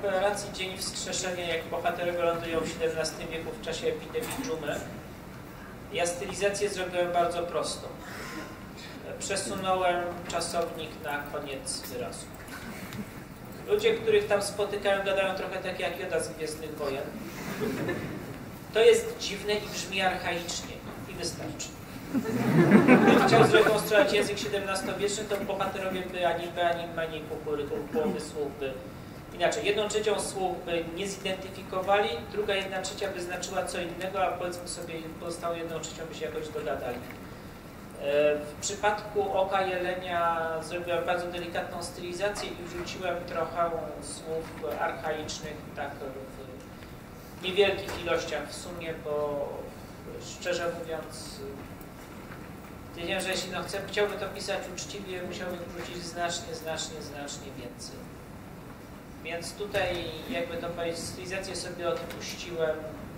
operacji Dzień Wskrzeszenia, jak bohaterowie lądują w XVII wieku w czasie epidemii dżumy, ja stylizację zrobiłem bardzo prostą. Przesunąłem czasownik na koniec wyrazu. Ludzie, których tam spotykają, gadają trochę tak jak Joda z Gwiezdnych Wojen. To jest dziwne i brzmi archaicznie. I wystarczy. Gdybym chciał zrekonstruować język XVII-wieczny, to bohaterowie by ani B, ani M, ani połowy słów by inaczej. 1/3 słów by nie zidentyfikowali, druga 1/3 by znaczyła co innego, a powiedzmy sobie pozostałą 1/3 by się jakoś dogadali. W przypadku oka jelenia zrobiłem bardzo delikatną stylizację i wrzuciłem trochę słów archaicznych, tak w niewielkich ilościach w sumie, bo szczerze mówiąc, wiedziałem, że jeśli chciałby to pisać uczciwie, musiałbym wrzucić znacznie więcej. Więc tutaj jakby tą stylizację sobie odpuściłem